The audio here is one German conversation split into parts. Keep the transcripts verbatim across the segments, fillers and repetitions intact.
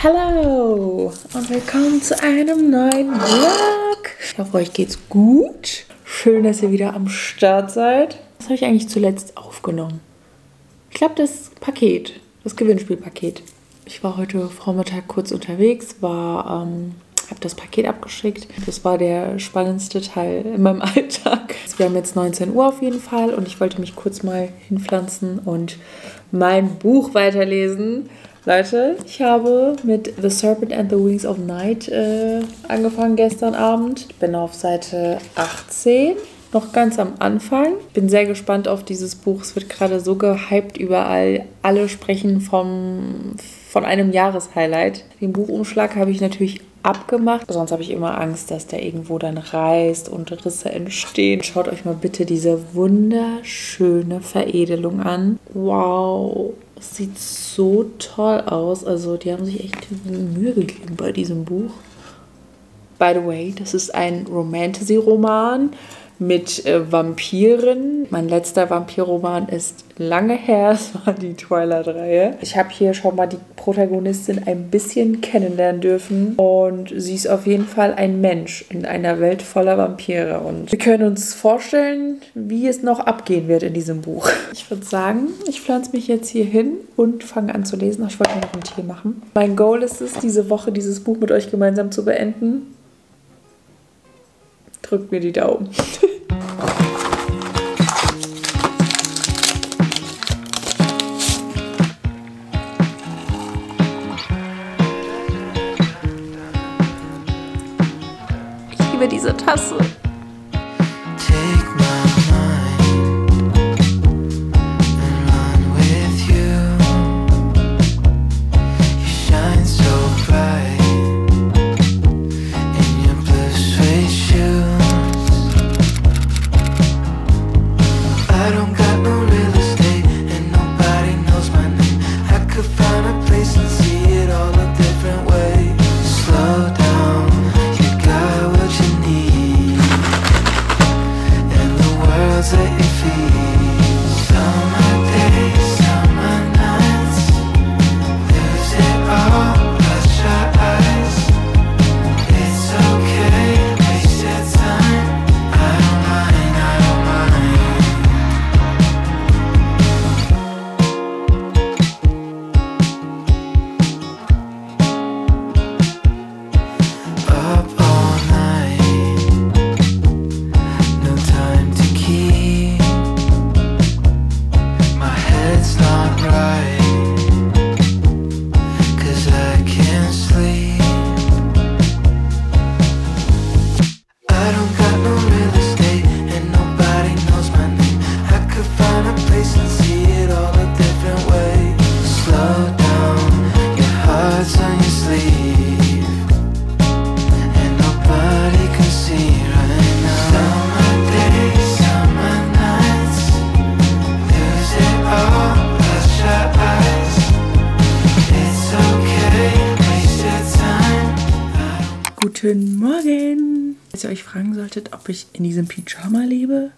Hallo und willkommen zu einem neuen Vlog. Ich hoffe, euch geht's gut. Schön, dass ihr wieder am Start seid. Was habe ich eigentlich zuletzt aufgenommen? Ich glaube, das Paket, das Gewinnspielpaket. Ich war heute Vormittag kurz unterwegs, war, ähm, habe das Paket abgeschickt. Das war der spannendste Teil in meinem Alltag. Wir haben jetzt neunzehn Uhr auf jeden Fall und ich wollte mich kurz mal hinpflanzen und mein Buch weiterlesen. Leute, ich habe mit The Serpent and the Wings of Night äh, angefangen gestern Abend. Ich bin auf Seite achtzehn, noch ganz am Anfang. Bin sehr gespannt auf dieses Buch. Es wird gerade so gehypt überall. Alle sprechen vom, von einem Jahreshighlight. Den Buchumschlag habe ich natürlich abgemacht. Sonst habe ich immer Angst, dass der irgendwo dann reißt und Risse entstehen. Schaut euch mal bitte diese wunderschöne Veredelung an. Wow! Es sieht so toll aus. Also die haben sich echt Mühe gegeben bei diesem Buch. By the way, das ist ein Romantasy-Roman mit äh, Vampiren. Mein letzter Vampirroman ist lange her. Es war die Twilight-Reihe. Ich habe hier schon mal die Protagonistin ein bisschen kennenlernen dürfen. Und sie ist auf jeden Fall ein Mensch in einer Welt voller Vampire. Und wir können uns vorstellen, wie es noch abgehen wird in diesem Buch. Ich würde sagen, ich pflanze mich jetzt hier hin und fange an zu lesen. Ach, ich wollte mir noch einen Tee machen. Mein Goal ist es, diese Woche dieses Buch mit euch gemeinsam zu beenden. Drückt mir die Daumen. Ich liebe diese Tasse. Guten Morgen! Falls ihr euch fragen solltet, ob ich in diesem Pyjama lebe?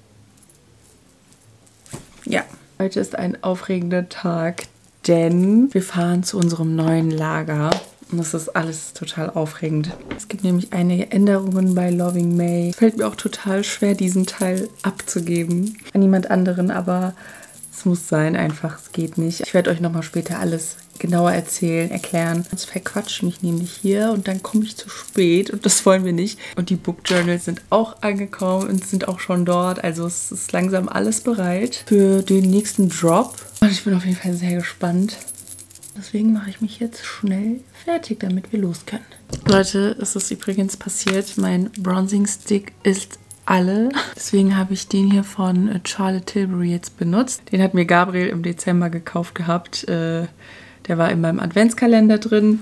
Ja, heute ist ein aufregender Tag, denn wir fahren zu unserem neuen Lager. Und das ist alles total aufregend. Es gibt nämlich einige Änderungen bei Loving May. Es fällt mir auch total schwer, diesen Teil abzugeben an jemand anderen, aber es muss sein einfach, es geht nicht. Ich werde euch nochmal später alles genauer erzählen, erklären. Sonst verquatsche mich nämlich hier und dann komme ich zu spät und das wollen wir nicht. Und die Book Journals sind auch angekommen und sind auch schon dort. Also es ist langsam alles bereit für den nächsten Drop. Und ich bin auf jeden Fall sehr gespannt. Deswegen mache ich mich jetzt schnell fertig, damit wir los können. Leute, es ist übrigens passiert. Mein Bronzing Stick ist alle. Deswegen habe ich den hier von Charlotte Tilbury jetzt benutzt. Den hat mir Gabriel im Dezember gekauft gehabt. Äh, der war in meinem Adventskalender drin.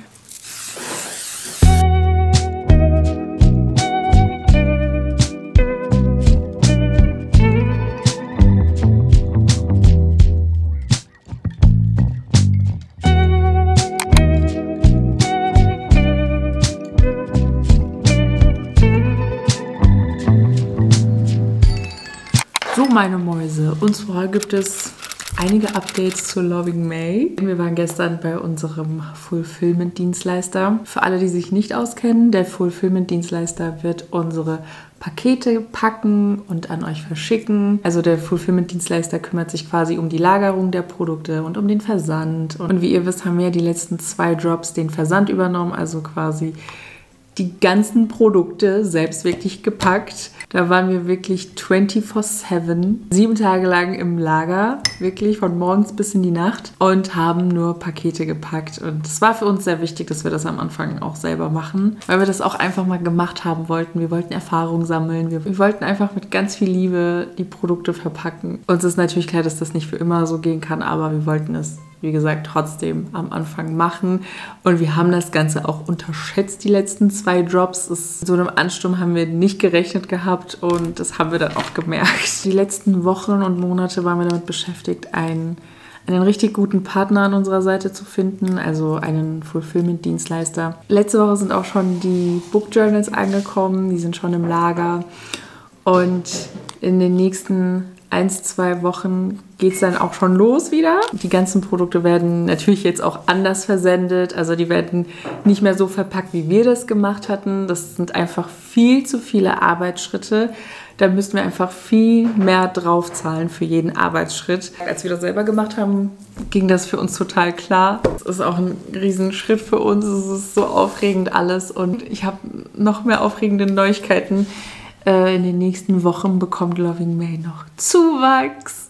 So, meine Mäuse. Und zwar gibt es einige Updates zu Loving May. Wir waren gestern bei unserem Fulfillment-Dienstleister. Für alle, die sich nicht auskennen, der Fulfillment-Dienstleister wird unsere Pakete packen und an euch verschicken. Also der Fulfillment-Dienstleister kümmert sich quasi um die Lagerung der Produkte und um den Versand. Und wie ihr wisst, haben wir ja die letzten zwei Drops den Versand übernommen, also quasi die ganzen Produkte selbst wirklich gepackt. Da waren wir wirklich vierundzwanzig sieben, sieben Tage lang im Lager, wirklich von morgens bis in die Nacht und haben nur Pakete gepackt. Und es war für uns sehr wichtig, dass wir das am Anfang auch selber machen, weil wir das auch einfach mal gemacht haben wollten. Wir wollten Erfahrung sammeln. Wir, wir wollten einfach mit ganz viel Liebe die Produkte verpacken. Uns ist natürlich klar, dass das nicht für immer so gehen kann, aber wir wollten es, wie gesagt, trotzdem am Anfang machen. Und wir haben das Ganze auch unterschätzt, die letzten zwei Drops. Es, so einem Ansturm haben wir nicht gerechnet gehabt und das haben wir dann auch gemerkt. Die letzten Wochen und Monate waren wir damit beschäftigt, einen, einen richtig guten Partner an unserer Seite zu finden, also einen Fulfillment-Dienstleister. Letzte Woche sind auch schon die Book Journals angekommen, die sind schon im Lager. Und in den nächsten eins, zwei Wochen geht es dann auch schon los wieder. Die ganzen Produkte werden natürlich jetzt auch anders versendet. Also die werden nicht mehr so verpackt, wie wir das gemacht hatten. Das sind einfach viel zu viele Arbeitsschritte. Da müssten wir einfach viel mehr draufzahlen für jeden Arbeitsschritt. Als wir das selber gemacht haben, ging das für uns total klar. Es ist auch ein Riesenschritt für uns. Es ist so aufregend alles. Und ich habe noch mehr aufregende Neuigkeiten. In den nächsten Wochen bekommt Loving May noch Zuwachs.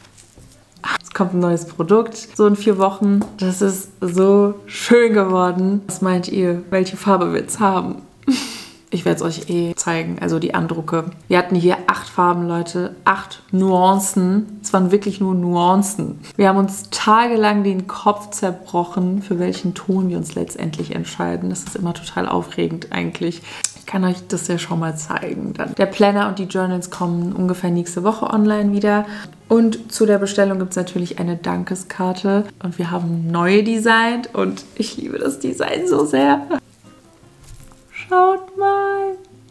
Es kommt ein neues Produkt, so in vier Wochen. Das ist so schön geworden. Was meint ihr, welche Farbe wird es haben? Ich werde es euch eh zeigen, also die Andrucke. Wir hatten hier acht Farben, Leute, acht Nuancen. Es waren wirklich nur Nuancen. Wir haben uns tagelang den Kopf zerbrochen, für welchen Ton wir uns letztendlich entscheiden. Das ist immer total aufregend eigentlich. Ich kann euch das ja schon mal zeigen. Dann. Der Planner und die Journals kommen ungefähr nächste Woche online wieder. Und zu der Bestellung gibt es natürlich eine Dankeskarte. Und wir haben neue designt und ich liebe das Design so sehr. Schaut mal.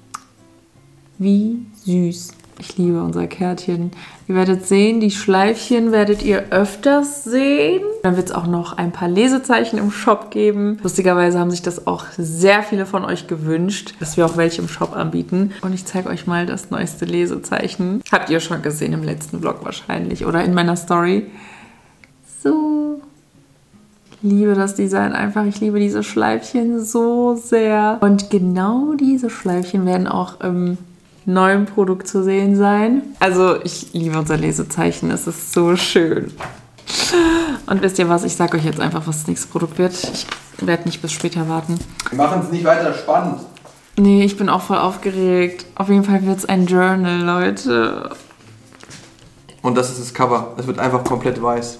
Wie süß. Ich liebe unser Kärtchen. Ihr werdet sehen, die Schleifchen werdet ihr öfters sehen. Dann wird es auch noch ein paar Lesezeichen im Shop geben. Lustigerweise haben sich das auch sehr viele von euch gewünscht, dass wir auch welche im Shop anbieten. Und ich zeige euch mal das neueste Lesezeichen. Habt ihr schon gesehen im letzten Vlog wahrscheinlich oder in meiner Story. So. Ich liebe das Design einfach. Ich liebe diese Schleifchen so sehr. Und genau diese Schleifchen werden auch im neuen Produkt zu sehen sein. Also ich liebe unser Lesezeichen, es ist so schön. Und wisst ihr was, ich sage euch jetzt einfach, was das nächste Produkt wird. Ich werde nicht bis später warten. Wir machen es nicht weiter spannend. Nee, ich bin auch voll aufgeregt. Auf jeden Fall wird es ein Journal, Leute. Und das ist das Cover. Es wird einfach komplett weiß.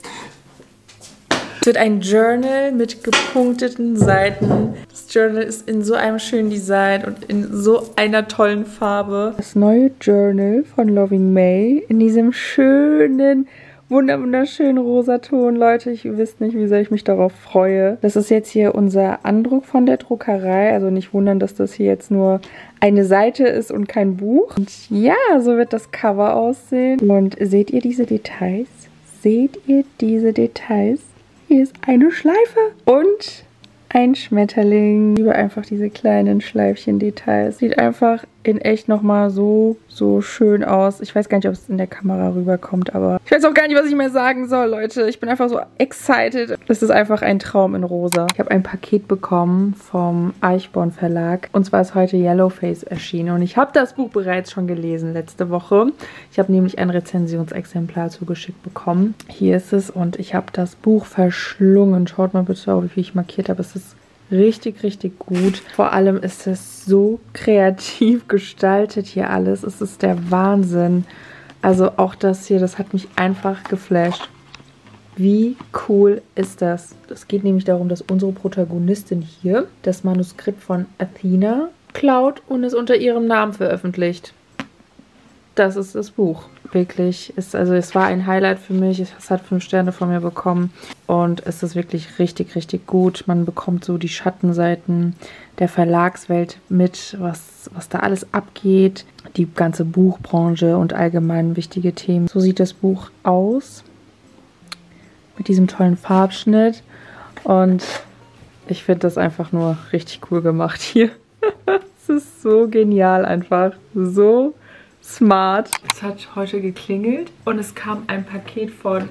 Es wird ein Journal mit gepunkteten Seiten. Das Journal ist in so einem schönen Design und in so einer tollen Farbe. Das neue Journal von Loving May in diesem schönen, wunderschönen Rosaton. Leute, ich wisst nicht, wie sehr ich mich darauf freue. Das ist jetzt hier unser Andruck von der Druckerei. Also nicht wundern, dass das hier jetzt nur eine Seite ist und kein Buch. Und ja, so wird das Cover aussehen. Und seht ihr diese Details? Seht ihr diese Details? Hier ist eine Schleife und ein Schmetterling. Ich liebe einfach diese kleinen Schleifchen-Details. Sieht einfach in echt nochmal so, so schön aus. Ich weiß gar nicht, ob es in der Kamera rüberkommt, aber ich weiß auch gar nicht, was ich mehr sagen soll, Leute. Ich bin einfach so excited. Das ist einfach ein Traum in rosa. Ich habe ein Paket bekommen vom Eichborn Verlag. Und zwar ist heute Yellowface erschienen. Und ich habe das Buch bereits schon gelesen letzte Woche. Ich habe nämlich ein Rezensionsexemplar zugeschickt bekommen. Hier ist es und ich habe das Buch verschlungen. Schaut mal bitte auf, wie viel ich markiert habe. Es ist richtig, richtig gut. Vor allem ist es so kreativ gestaltet hier alles. Es ist der Wahnsinn. Also auch das hier, das hat mich einfach geflasht. Wie cool ist das? Es geht nämlich darum, dass unsere Protagonistin hier das Manuskript von Athena klaut und es unter ihrem Namen veröffentlicht. Das ist das Buch. Wirklich, ist, also es war ein Highlight für mich. Es hat fünf Sterne von mir bekommen und es ist wirklich richtig, richtig gut. Man bekommt so die Schattenseiten der Verlagswelt mit, was, was da alles abgeht. Die ganze Buchbranche und allgemein wichtige Themen. So sieht das Buch aus. mit diesem tollen Farbschnitt. Und ich finde das einfach nur richtig cool gemacht hier. Es ist so genial einfach. So smart. Es hat heute geklingelt und es kam ein Paket von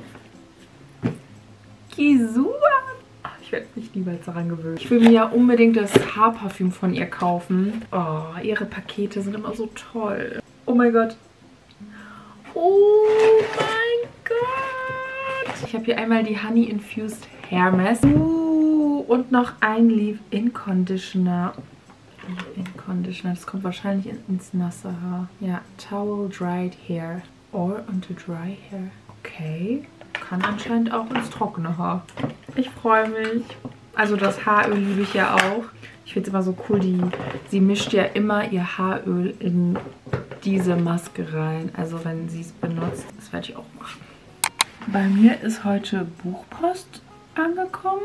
Gisua. Ich werde mich niemals daran gewöhnen. Ich will mir ja unbedingt das Haarparfüm von ihr kaufen. Oh, ihre Pakete sind immer so toll. Oh mein Gott. Oh mein Gott. Ich habe hier einmal die Honey Infused Hair Mask. Uh, und noch ein Leave-In Conditioner. Leave-In Conditioner. Das kommt wahrscheinlich ins nasse Haar. Ja, Towel Dried Hair. Or onto Dry Hair. Okay. Kann anscheinend auch ins trockene Haar. Ich freue mich. Also das Haaröl liebe ich ja auch. Ich finde es immer so cool, die, sie mischt ja immer ihr Haaröl in diese Maske rein. Also wenn sie es benutzt, das werde ich auch machen. Bei mir ist heute Buchpost angekommen.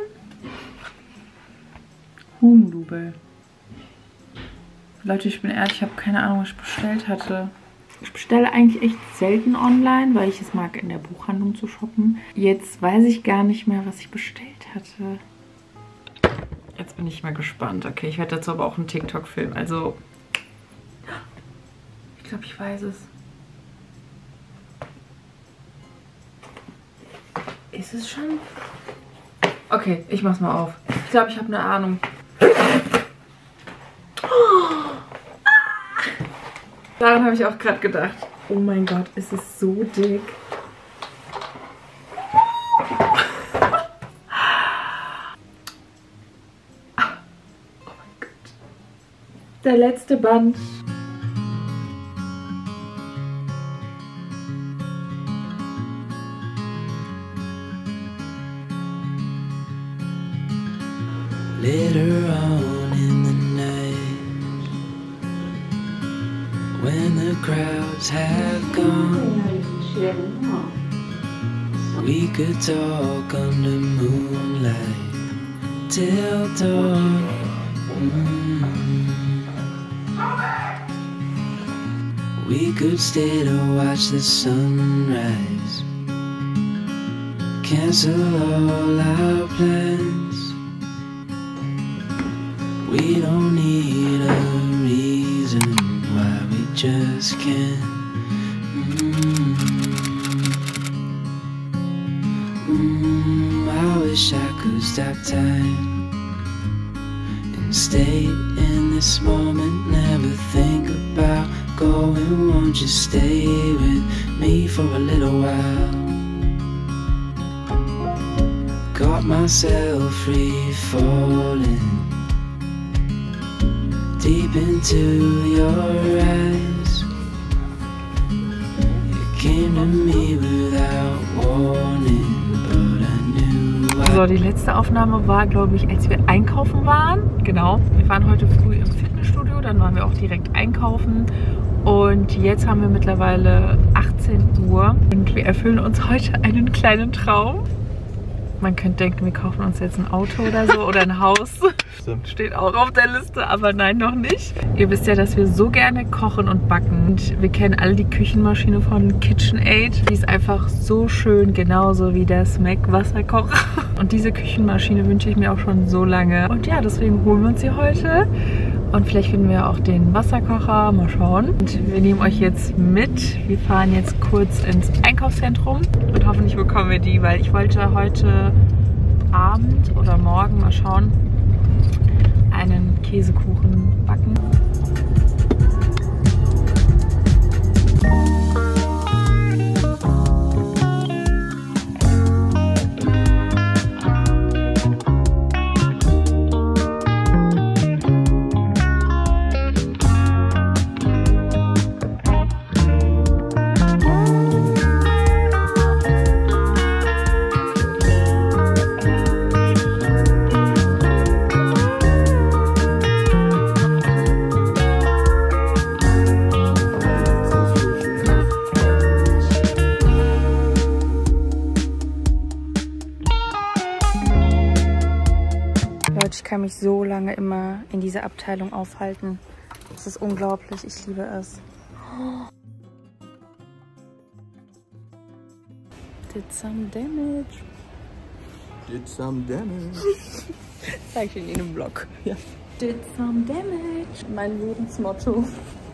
Huhndubel. Leute, ich bin ehrlich, ich habe keine Ahnung, was ich bestellt hatte. Ich bestelle eigentlich echt selten online, weil ich es mag, in der Buchhandlung zu shoppen. Jetzt weiß ich gar nicht mehr, was ich bestellt hatte. Jetzt bin ich mal gespannt. Okay, ich werde dazu aber auch einen TikTok filmen. Also, ich glaube, ich weiß es. Ist es schon? Okay, ich mach's mal auf. Ich glaube, ich habe eine Ahnung. Daran habe ich auch gerade gedacht. Oh mein Gott, es ist so dick. Oh mein Gott. Der letzte Band. Later on in the night, when the crowds have gone, we could talk under moonlight till dawn. Mm. We could stay to watch the sunrise, cancel all our plans. We don't need a reason why we just can't. Mm. Mm, I wish I could stop time and stay in this moment, never think about going. Won't you stay with me for a little while? Got myself free falling deep into your eyes. You came to me without warning, but I knew I... So, die letzte Aufnahme war, glaube ich, als wir einkaufen waren. Genau. Wir waren heute früh im Fitnessstudio, dann waren wir auch direkt einkaufen. Und jetzt haben wir mittlerweile achtzehn Uhr und wir erfüllen uns heute einen kleinen Traum. Man könnte denken, wir kaufen uns jetzt ein Auto oder so oder ein Haus. Stimmt. Steht auch auf der Liste, aber nein, noch nicht. Ihr wisst ja, dass wir so gerne kochen und backen. Und wir kennen alle die Küchenmaschine von KitchenAid. Die ist einfach so schön, genauso wie der Smack Wasserkocher. Und diese Küchenmaschine wünsche ich mir auch schon so lange. Und ja, deswegen holen wir uns sie heute. Und vielleicht finden wir auch den Wasserkocher. Mal schauen. Und wir nehmen euch jetzt mit. Wir fahren jetzt kurz ins Einkaufszentrum. Und hoffentlich bekommen wir die, weil ich wollte heute Abend oder morgen, mal schauen, einen Käsekuchen backen. Ich kann mich so lange immer in dieser Abteilung aufhalten. Das ist unglaublich, ich liebe es. Did some damage. Did some damage. Sag ich in jedem Vlog. Ja. Did some damage. Mein Lebensmotto.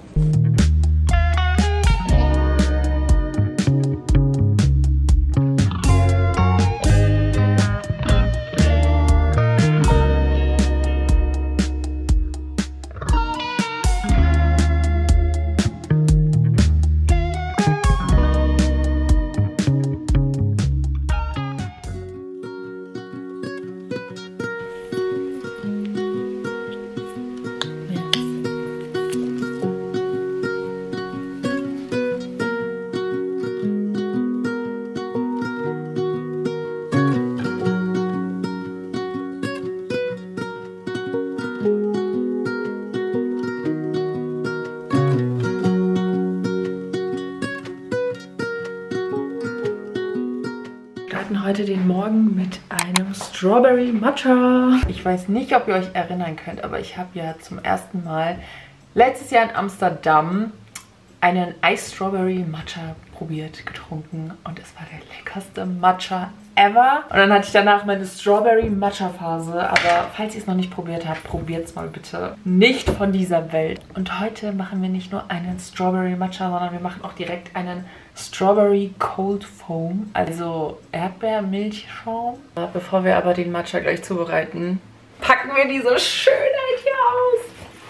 Heute den Morgen mit einem Strawberry Matcha. Ich weiß nicht, ob ihr euch erinnern könnt, aber ich habe ja zum ersten Mal letztes Jahr in Amsterdam einen Ice Strawberry Matcha probiert, getrunken und es war der leckerste Matcha ever. Und dann hatte ich danach meine Strawberry Matcha Phase, aber falls ihr es noch nicht probiert habt, probiert es mal bitte. Nicht von dieser Welt. Und heute machen wir nicht nur einen Strawberry Matcha, sondern wir machen auch direkt einen Strawberry Cold Foam, also Erdbeermilchschaum. Bevor wir aber den Matcha gleich zubereiten, packen wir diese Schönheit hier aus.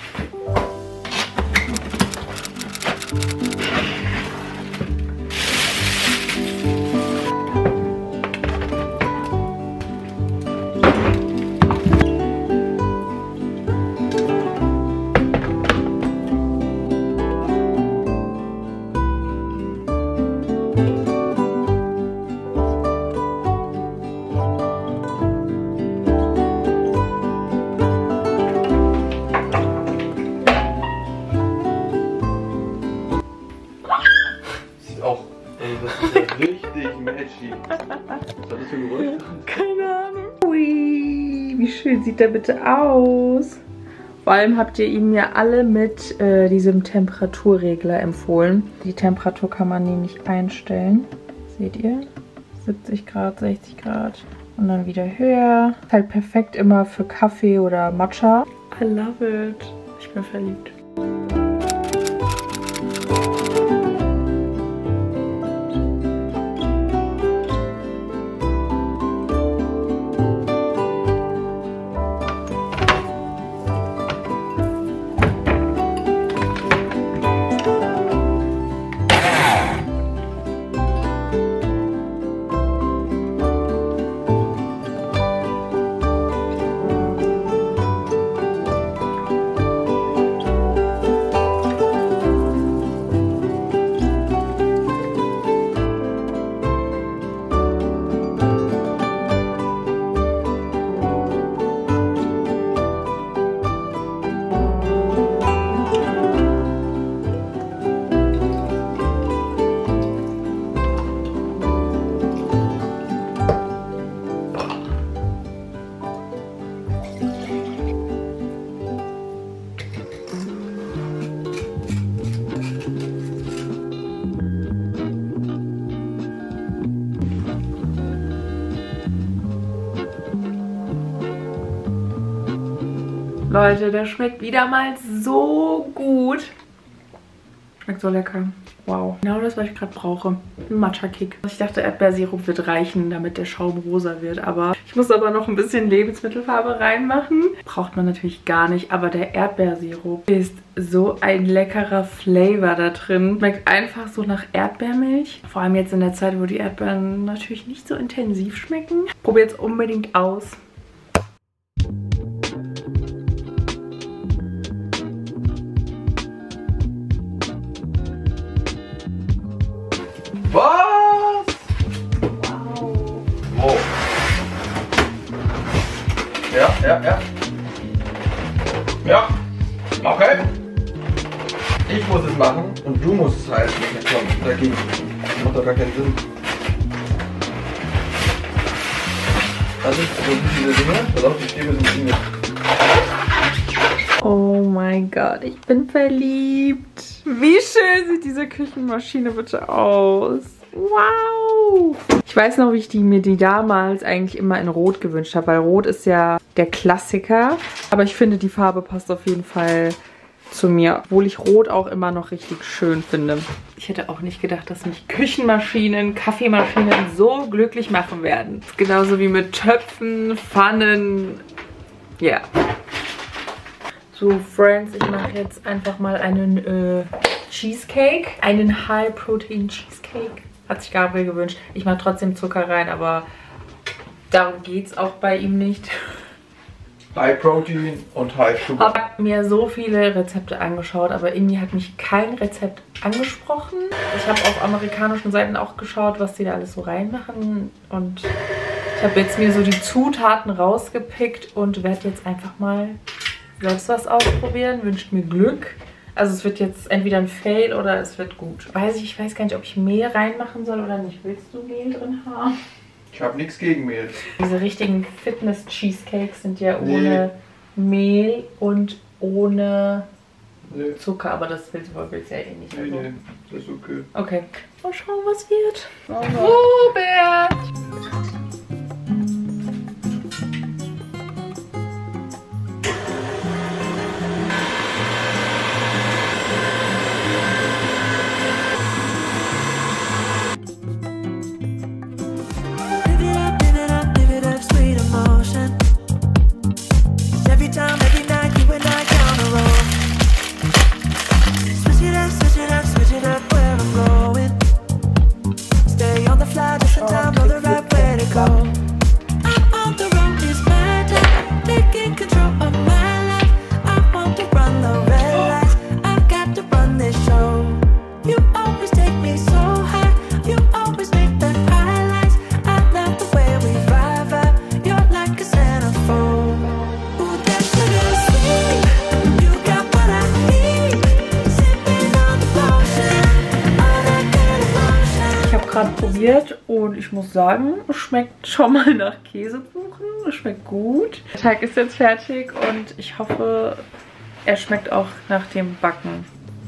Richtig matchy. Was hat das für ein Geräusch? Keine Ahnung. Ui, wie schön sieht der bitte aus. Vor allem habt ihr ihn mir alle mit äh, diesem Temperaturregler empfohlen. Die Temperatur kann man nämlich einstellen. Seht ihr? siebzig Grad, sechzig Grad. Und dann wieder höher. Ist halt perfekt immer für Kaffee oder Matcha. I love it. Ich bin verliebt. Leute, der schmeckt wieder mal so gut. Schmeckt so lecker. Wow. Genau das, was ich gerade brauche. Ein Matcha-Kick. Ich dachte, Erdbeersirup wird reichen, damit der Schaum rosa wird. Aber ich muss aber noch ein bisschen Lebensmittelfarbe reinmachen. Braucht man natürlich gar nicht. Aber der Erdbeersirup ist so ein leckerer Flavor da drin. Schmeckt einfach so nach Erdbeermilch. Vor allem jetzt in der Zeit, wo die Erdbeeren natürlich nicht so intensiv schmecken. Probiert es unbedingt aus. Was? Wow. Wow. Ja, ja, ja. Ja. Okay. Ich muss es machen und du musst es halten. Komm, dagegen. Das macht doch gar keinen Sinn. Also, so diese Dinge. Pass auf, die Stäbe sind Dinge. Oh mein Gott, ich bin verliebt. Wie schön sieht diese Küchenmaschine bitte aus. Wow! Ich weiß noch, wie ich die, mir die damals eigentlich immer in Rot gewünscht habe, weil Rot ist ja der Klassiker. Aber ich finde, die Farbe passt auf jeden Fall zu mir, obwohl ich Rot auch immer noch richtig schön finde. Ich hätte auch nicht gedacht, dass mich Küchenmaschinen, Kaffeemaschinen so glücklich machen werden. Genauso wie mit Töpfen, Pfannen. Ja. Yeah. So, Friends, ich mache jetzt einfach mal einen äh, Cheesecake. Einen High-Protein-Cheesecake. Hat sich Gabriel gewünscht. Ich mache trotzdem Zucker rein, aber darum geht es auch bei ihm nicht. High Protein und High Sugar. Ich habe mir so viele Rezepte angeschaut, aber irgendwie hat mich kein Rezept angesprochen. Ich habe auf amerikanischen Seiten auch geschaut, was die da alles so reinmachen. Und ich habe jetzt mir so die Zutaten rausgepickt und werde jetzt einfach mal selbst was ausprobieren. Wünscht mir Glück. Also es wird jetzt entweder ein Fail oder es wird gut. Weiß ich, ich weiß gar nicht, ob ich Mehl reinmachen soll oder nicht. Willst du Mehl drin haben? Ich habe nichts gegen Mehl. Diese richtigen Fitness-Cheesecakes sind ja ohne nee. Mehl und ohne nee. Zucker. Aber das willst du willst ja eh nicht. Nee, nee, das ist okay. Okay. Mal schauen, was wird. Robert! Probiert und ich muss sagen, es schmeckt schon mal nach Käsekuchen. Es schmeckt gut. Der Teig ist jetzt fertig und ich hoffe, er schmeckt auch nach dem Backen.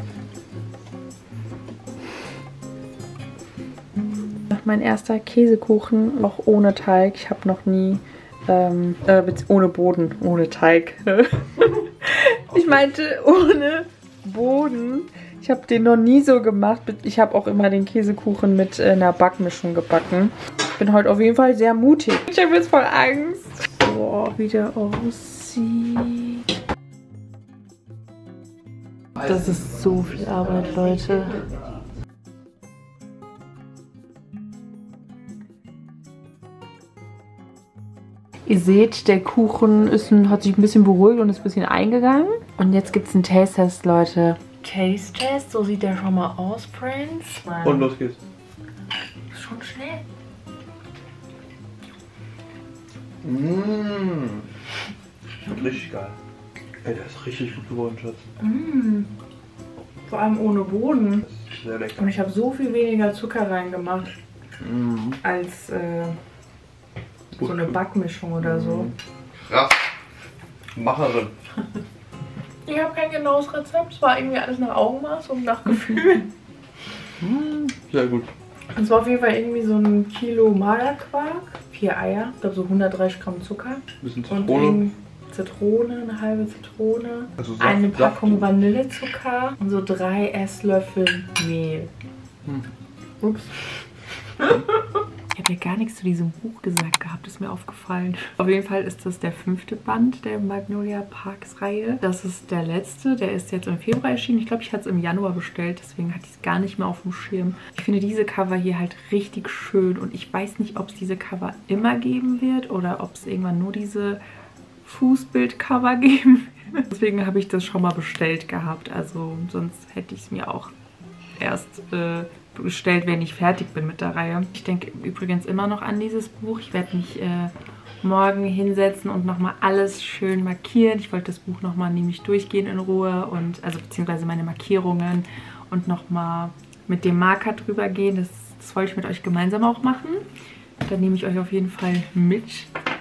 Mein erster Käsekuchen, auch ohne Teig. Ich habe noch nie, ähm, äh, ohne Boden, ohne Teig. Ich meinte ohne Boden. Ich habe den noch nie so gemacht. Ich habe auch immer den Käsekuchen mit äh, einer Backmischung gebacken. Ich bin heute auf jeden Fall sehr mutig. Ich habe jetzt voll Angst. Boah, wie der aussieht. Das ist so viel Arbeit, Leute. Ihr seht, der Kuchen ist ein, hat sich ein bisschen beruhigt und ist ein bisschen eingegangen. Und jetzt gibt es einen Taste-Test, Leute. Taste-Test, so sieht der schon mal aus, Friends. Und los geht's. Ist schon schnell. Mmh. Richtig geil. Ey, der ist richtig gut geworden, Schatz. Mmh. Vor allem ohne Boden. Das ist sehr lecker. Und ich habe so viel weniger Zucker reingemacht, mmh. als äh, so eine Backmischung oder mmh. so. Krass. Macherin. Ich habe kein genaues Rezept. Es war irgendwie alles nach Augenmaß und nach Gefühl. Sehr gut. Es war auf jeden Fall irgendwie so ein Kilo Magerquark, vier Eier, ich glaube so hundertdreißig Gramm Zucker. Ein bisschen Zitrone. Und Zitrone, eine halbe Zitrone. Also Saft, eine Packung Saft. Vanillezucker und so drei Esslöffel Mehl. Hm. Ups. Ich habe ja gar nichts zu diesem Buch gesagt gehabt, ist mir aufgefallen. Auf jeden Fall ist das der fünfte Band der Magnolia Parks Reihe. Das ist der letzte, der ist jetzt im Februar erschienen. Ich glaube, ich hatte es im Januar bestellt, deswegen hatte ich es gar nicht mehr auf dem Schirm. Ich finde diese Cover hier halt richtig schön und ich weiß nicht, ob es diese Cover immer geben wird oder ob es irgendwann nur diese Fußbild-Cover geben wird. Deswegen habe ich das schon mal bestellt gehabt, also sonst hätte ich es mir auch erst äh, bestellt, wenn ich fertig bin mit der Reihe. Ich denke übrigens immer noch an dieses Buch. Ich werde mich äh, morgen hinsetzen und nochmal alles schön markieren. Ich wollte das Buch nochmal nämlich durchgehen in Ruhe und also beziehungsweise meine Markierungen und nochmal mit dem Marker drüber gehen. Das, das wollte ich mit euch gemeinsam auch machen. Da nehme ich euch auf jeden Fall mit.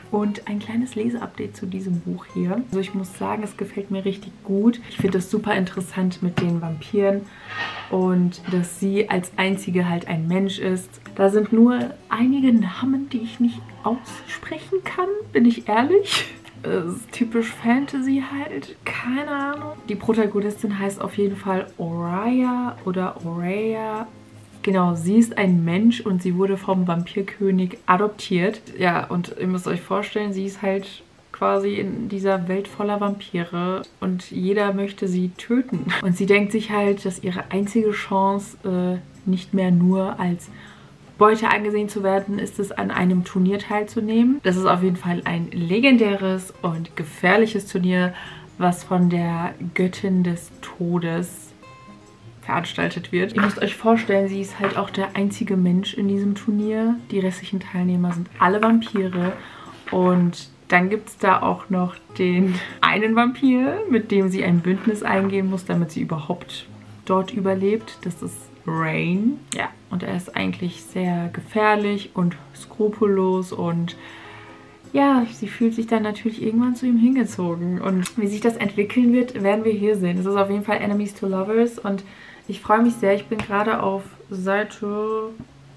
Und ein kleines Leseupdate zu diesem Buch hier. Also ich muss sagen, es gefällt mir richtig gut. Ich finde es super interessant mit den Vampiren und dass sie als einzige halt ein Mensch ist. Da sind nur einige Namen, die ich nicht aussprechen kann, bin ich ehrlich. Das ist typisch Fantasy halt, keine Ahnung. Die Protagonistin heißt auf jeden Fall Oraya oder Oraya. Genau, sie ist ein Mensch und sie wurde vom Vampirkönig adoptiert. Ja, und ihr müsst euch vorstellen, sie ist halt quasi in dieser Welt voller Vampire und jeder möchte sie töten. Und sie denkt sich halt, dass ihre einzige Chance äh, nicht mehr nur als Beute angesehen zu werden, ist es, an einem Turnier teilzunehmen. Das ist auf jeden Fall ein legendäres und gefährliches Turnier, was von der Göttin des Todes veranstaltet wird. Ihr müsst euch vorstellen, sie ist halt auch der einzige Mensch in diesem Turnier. Die restlichen Teilnehmer sind alle Vampire. Und dann gibt es da auch noch den einen Vampir, mit dem sie ein Bündnis eingehen muss, damit sie überhaupt dort überlebt. Das ist Rain. Ja, und er ist eigentlich sehr gefährlich und skrupellos und ja, sie fühlt sich dann natürlich irgendwann zu ihm hingezogen. Und wie sich das entwickeln wird, werden wir hier sehen. Es ist auf jeden Fall Enemies to Lovers und ich freue mich sehr. Ich bin gerade auf Seite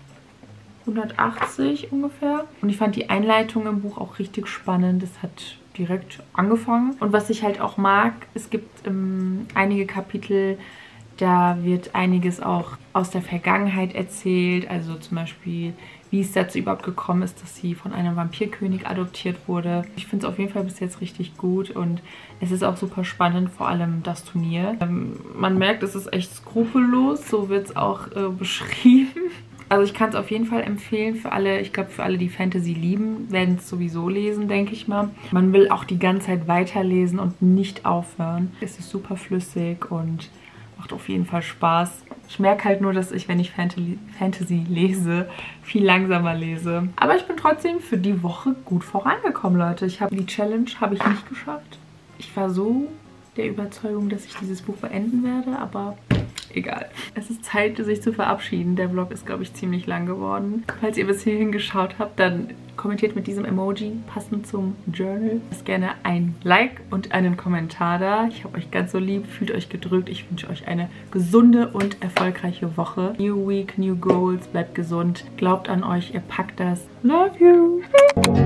hundertachtzig ungefähr. Und ich fand die Einleitung im Buch auch richtig spannend. Es hat direkt angefangen. Und was ich halt auch mag, es gibt ähm, einige Kapitel, da wird einiges auch aus der Vergangenheit erzählt. Also zum Beispiel, wie es dazu überhaupt gekommen ist, dass sie von einem Vampirkönig adoptiert wurde. Ich finde es auf jeden Fall bis jetzt richtig gut und es ist auch super spannend, vor allem das Turnier. Ähm, man merkt, es ist echt skrupellos, so wird es auch äh, beschrieben. Also ich kann es auf jeden Fall empfehlen für alle, ich glaube für alle, die Fantasy lieben, werden es sowieso lesen, denke ich mal. Man will auch die ganze Zeit weiterlesen und nicht aufhören. Es ist super flüssig und macht auf jeden Fall Spaß. Ich merke halt nur, dass ich, wenn ich Fantasy, Fantasy lese, viel langsamer lese. Aber ich bin trotzdem für die Woche gut vorangekommen, Leute. Ich habe die Challenge habe ich nicht geschafft. Ich war so der Überzeugung, dass ich dieses Buch beenden werde, aber egal. Es ist Zeit, sich zu verabschieden. Der Vlog ist, glaube ich, ziemlich lang geworden. Falls ihr bis hierhin geschaut habt, dann kommentiert mit diesem Emoji passend zum Journal. Lasst gerne ein Like und einen Kommentar da. Ich habe euch ganz so lieb. Fühlt euch gedrückt. Ich wünsche euch eine gesunde und erfolgreiche Woche. New Week, New Goals. Bleibt gesund. Glaubt an euch. Ihr packt das. Love you.